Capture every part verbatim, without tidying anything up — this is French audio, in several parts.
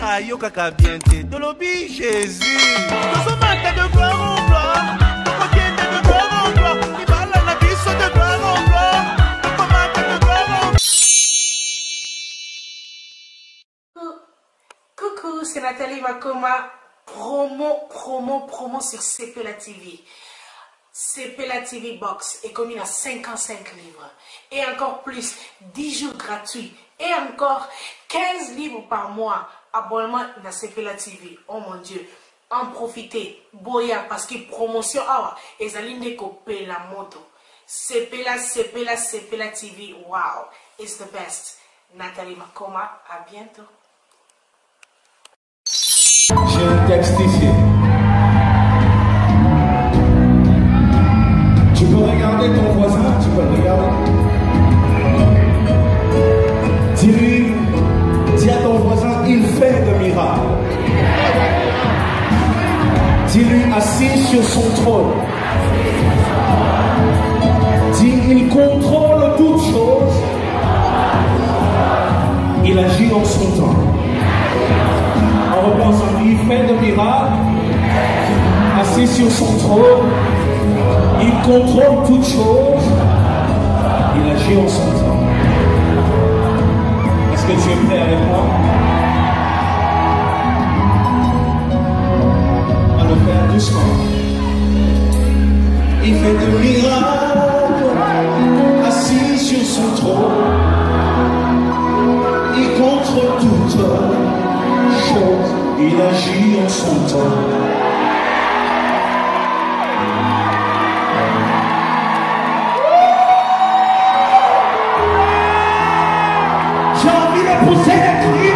Ayo kaka bien te. Dolobi Jésus. Nous sommes manqués de gloire en gloire. Nous contiennent de gloire en gloire. Il va la biso de gloire en gloire. Nous sommes manqués de gloire en gloire. Coucou, c'est Nathalie Makoma. Promo, promo, promo sur Cepela T V. Cepela T V Box est commis à cinquante-cinq livres. Et encore plus, dix jours gratuits. Et encore quinze livres par mois. Abonnement dans Cepela T V. Oh mon Dieu. En profitez. Boya parce que promotion awa. Et zaline coupé la moto. Cepela, Cepela, Cepela T V. Wow. It's the best. Nathalie Makoma. À bientôt. J'ai un texte ici. Tu peux regarder ton voisin, tu peux le regarder. Dis-lui, dis à ton voisin, il fait de miracles. Dis-lui, assis sur son trône. Dis, il contrôle toutes choses. Il agit en son temps. On reprend son vie, il fait de miracles, assis sur son trône, il contrôle toutes choses, il agit en son temps. Est-ce que tu es prêt avec moi? On va le faire doucement. Il fait de miracles, assis sur son trône, il contrôle toutes choses. Il agit en son temps. J'ai envie de pousser des cris.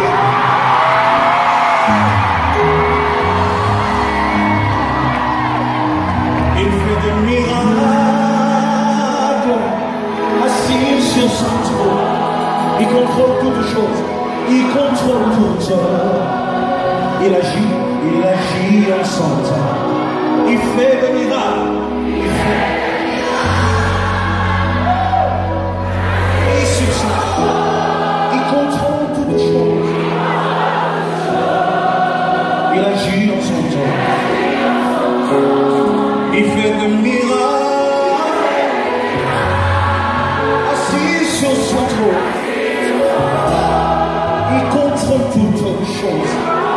Il fait des miracles, assis sur son trône. Il contrôle toutes choses. Il contrôle toutes choses. Il agit, il agit en son temps. Il fait des miracles. Il fait des miracles. Et sur son temps, il contrôle toutes choses. Il agit en son temps. Il fait des miracles. Assis sur son trône. Il contrôle toutes choses.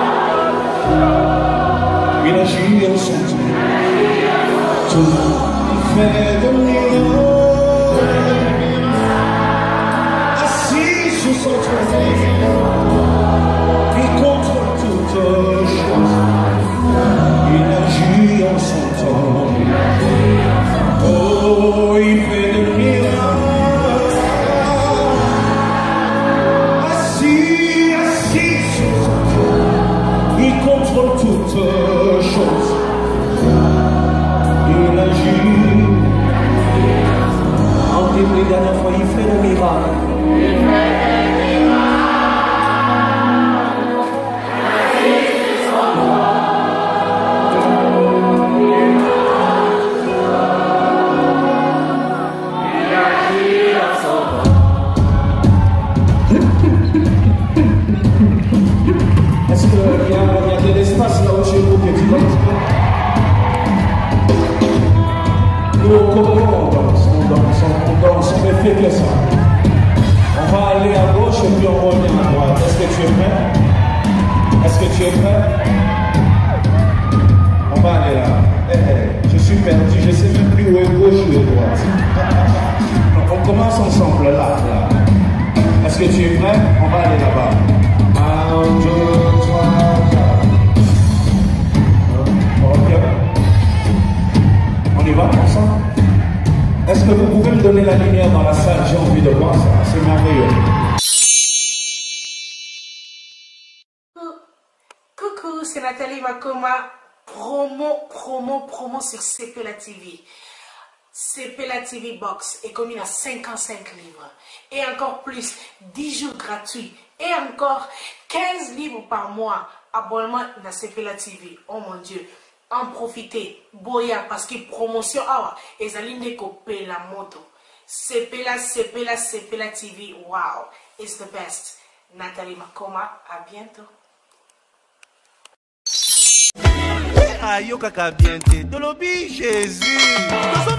Il agit en son temps. Tout il fait de miracles. Assis sur son trône. Il contrôle toutes choses. Il agit en son temps. Oh, il fait de miracles. Assis, assis sur son trône. Il contrôle toutes choses. Il agit. En Bible, la dernière fois, il fait des miracles. Est-ce qu'il y a, il y a de l'espace là où chez vous que tu danses? Nous, comment on danse? On danse, on danse, on ne fait que ça. On va aller à gauche et puis on revient à droite. Est-ce que tu es prêt? Est-ce que tu es prêt? On va aller là. Hey, hey, je suis perdu, je ne sais même plus où est gauche ou est droite. Donc on commence ensemble là, là. Est-ce que tu es prêt? On va aller là-bas. Un, deux, trois, quatre. Ok. On y va ensemble? Est-ce que vous pouvez me donner la lumière dans la salle? J'ai envie de voir ça. C'est merveilleux. Coucou, c'est Nathalie Makoma. Promo, promo, promo sur Cepela T V. Cepela T V Box est commis à cinquante-cinq livres. Et encore plus, dix jours gratuits. Et encore quinze livres par mois. Abonnement dans Cepela T V. Oh mon Dieu. En profitez. Boya parce que promotion awa. Et zaline coupé la moto. Cepela, Cepela, Cepela T V. Wow. It's the best. Nathalie Makoma. À bientôt. ayokaka bien te tolobi Jésus.